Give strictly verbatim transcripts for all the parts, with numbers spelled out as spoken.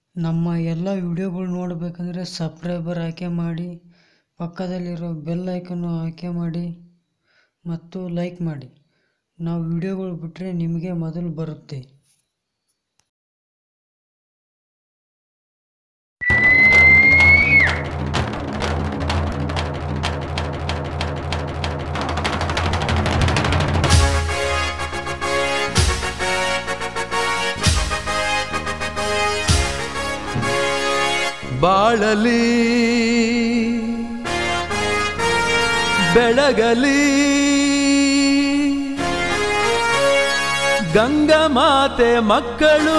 ನಮ್ಮ ಎಲ್ಲ ವಿಡಿಯೋಗಳು ನೋಡಬೇಕಂದ್ರೆ ಸಬ್ಸ್ಕ್ರೈಬರ್ ಆಯ್ಕೆ ಮಾಡಿ, ಪಕ್ಕದಲ್ಲಿರೋ ಬೆಲ್ ಐಕನ್ ಆಯ್ಕೆ ಮಾಡಿ ಮತ್ತು ಲೈಕ್ ಮಾಡಿ. ನಾವು ವಿಡಿಯೋಗಳು ಬಿಟ್ಟರೆ ನಿಮಗೆ ಮೊದಲು ಬರುತ್ತೆ. ಬಾಳಲಿ ಬೆಳಗಲಿ ಗಂಗಾ ಮಾತೆ ಮಕ್ಕಳು,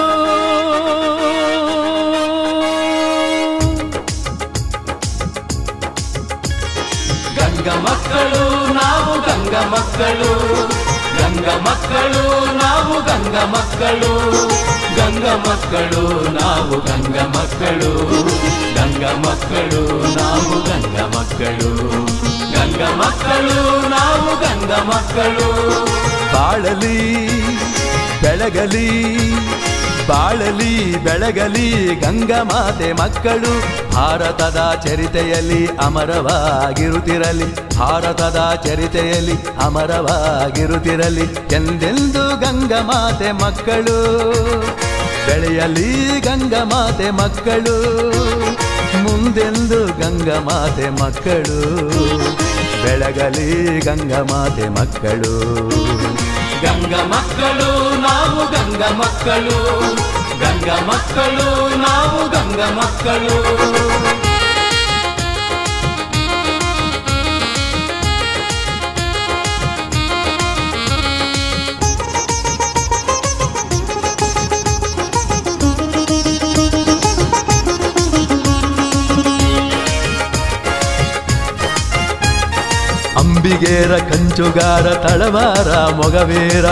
ಗಂಗಾ ಮಕ್ಕಳು ನಾವು ಗಂಗಾ ಮಕ್ಕಳು, ಗಂಗಾ ಮಕ್ಕಳು ನಾವು ಗಂಗಾ ಮಕ್ಕಳು, ಗಂಗಾ ಮಕ್ಕಳು ನಾವು ಗಂಗಾ ಮಕ್ಕಳು, ಗಂಗಾ ಮಕ್ಕಳು ನಾವು ಗಂಗಾ ಮಕ್ಕಳು, ಗಂಗಾ ಮಕ್ಕಳು ನಾವು ಗಂಗಾ ಮಕ್ಕಳು. ಬಾಳಲಿ ಬೆಳಗಲಿ ಬಾಳಲಿ ಬೆಳಗಲಿ ಗಂಗಾ ಮಾತೆ ಮಕ್ಕಳು, ಭಾರತದ ಚರಿತೆಯಲ್ಲಿ ಅಮರವಾಗಿರುತ್ತಿರಲಿ, ಭಾರತದ ಚರಿತೆಯಲ್ಲಿ ಅಮರವಾಗಿರುತ್ತಿರಲಿ ಎಂದೆಂದು ಗಂಗಾ ಮಾತೆ ಮಕ್ಕಳು. ಬೆಳೆಯಲಿ ಗಂಗಾ ಮಾತೆ ಮಕ್ಕಳು, ಮುಂದೆಂದು ಗಂಗಾ ಮಾತೆ ಮಕ್ಕಳು, ಬೆಳಗಲಿ ಗಂಗಾ ಮಾತೆ ಮಕ್ಕಳು. ಗಂಗಾ ಮಕ್ಕಳು ನಾವು ಗಂಗಾ ಮಕ್ಕಳು, ಗಂಗಾ ಮಕ್ಕಳು ನಾವು ಗಂಗಾ ಮಕ್ಕಳು. ಅಂಬಿಗೇರ ಕಂಚುಗಾರ ತಳವಾರ ಮೊಗವೀರ,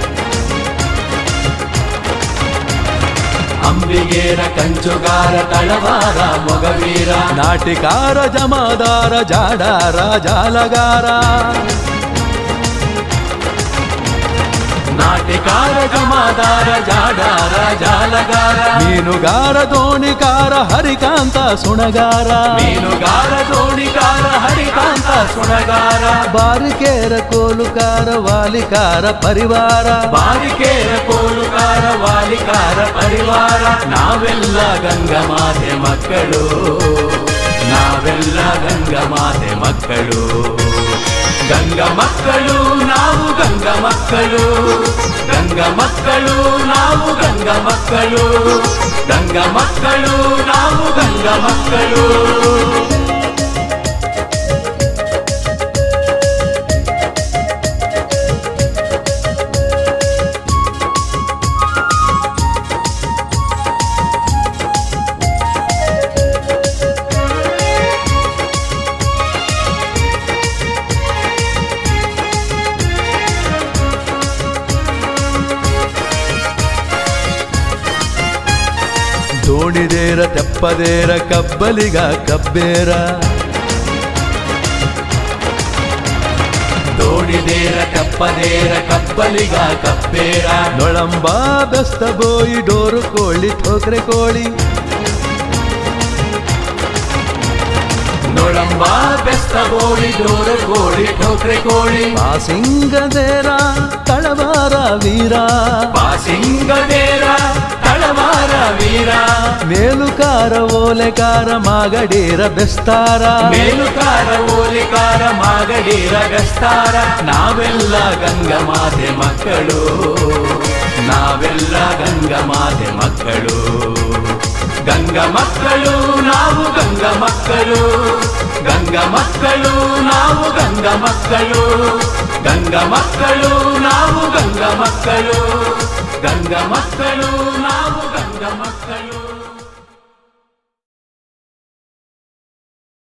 ಅಂಬಿಗೇರ ಕಂಚುಗಾರ ತಳವಾರ ಮೊಗವೀರ, ನಾಟಿಕಾರ ಜಮಾದಾರ ಜಾಡಾರ ಜಾಲಗಾರ, ನಾಟಿಕಾರ ಜಮಾದಾರ ಜಾಡಾರ ಜಾಲಗಾರ, ಮೀನುಗಾರ ದೋಣಿಕಾರ ಹರಿಕಾಂತ ಸುಣಗಾರ, ಮೀನುಗಾರ ದೋಣಿಕಾರ ಹರಿಕಾಂತ ಸುಣಗಾರ, ಬಾರಿಕೇರ ಕೋಲುಕಾರ ವಾಲಿಕಾರ ಪರಿವಾರ, ಬಾರಿಕೇರ ಕೋಲುಕಾರ ವಾಲಿಕಾರ ಪರಿವಾರ. ನಾವೆಲ್ಲ ಗಂಗಾ ಮಾತೆ ಮಕ್ಕಳು, ನಾವೆಲ್ಲ ಗಂಗಾ ಮಾತೆ ಮಕ್ಕಳು, ಗಂಗಾ ಮಕ್ಕಳು ನಾವು ಗಂಗಾ ಮಕ್ಕಳು, ಗಂಗಾ ಮಕ್ಕಳು ನಾವು ಗಂಗಾ ಮಕ್ಕಳು, ಗಂಗಾ ಮಕ್ಕಳು ನಾವು ಗಂಗಾ ಮಕ್ಕಳು. ದೋಣಿದೇರ ತೆಪ್ಪದೇರ ಕಬ್ಬಲಿಗ ಕಬ್ಬೇರ, ದೋಣಿದೇರ ಕಪ್ಪದೇರ ಕಬ್ಬಲಿಗ ಕಬ್ಬೇರ, ನೊಳಂಬ ಬೆಸ್ತ ಬೋಯಿ ಡೋರು ಕೋಳಿ ಠೋಕ್ರೆ ಕೋಳಿ, ನೊಳಂಬ ಬೆಸ್ತ ಬೋಳಿ ಡೋರು ಕೋಳಿ ಠೋಕ್ರೆ ಕೋಳಿ, ಪಾಸಿಂಗದೇರ ತಳವಾರ ವೀರ, ಪಾಸಿಂಗದೇರ ತಳವಾರ ವೀರ, ಮೇಲುಕಾರ ಓಲೆಕಾರ ಮಾಗಡೀರ ಬೆಸ್ತಾರ, ಮೇಲುಕಾರ ಓಲೆಕಾರ ಮಾಗಡೀರ ಬೆಸ್ತಾರ. ನಾವೆಲ್ಲ ಗಂಗಾ ಮಾತೆ ಮಕ್ಕಳು, ನಾವೆಲ್ಲ ಗಂಗಾ ಮಾತೆ ಮಕ್ಕಳು, ಗಂಗಾ ಮಕ್ಕಳು ನಾವು ಗಂಗಾ ಮಕ್ಕಳು, ಗಂಗಾ ಮಕ್ಕಳು ನಾವು ಗಂಗಾ ಮಕ್ಕಳು, ಗಂಗಾ ಮಕ್ಕಳು ನಾವು ಗಂಗಾ ಮಕ್ಕಳು, ಗಂಗಾ ಮಕ್ಕಳು ನಾವು ಗಂಗಾ ಮಕ್ಕಳು.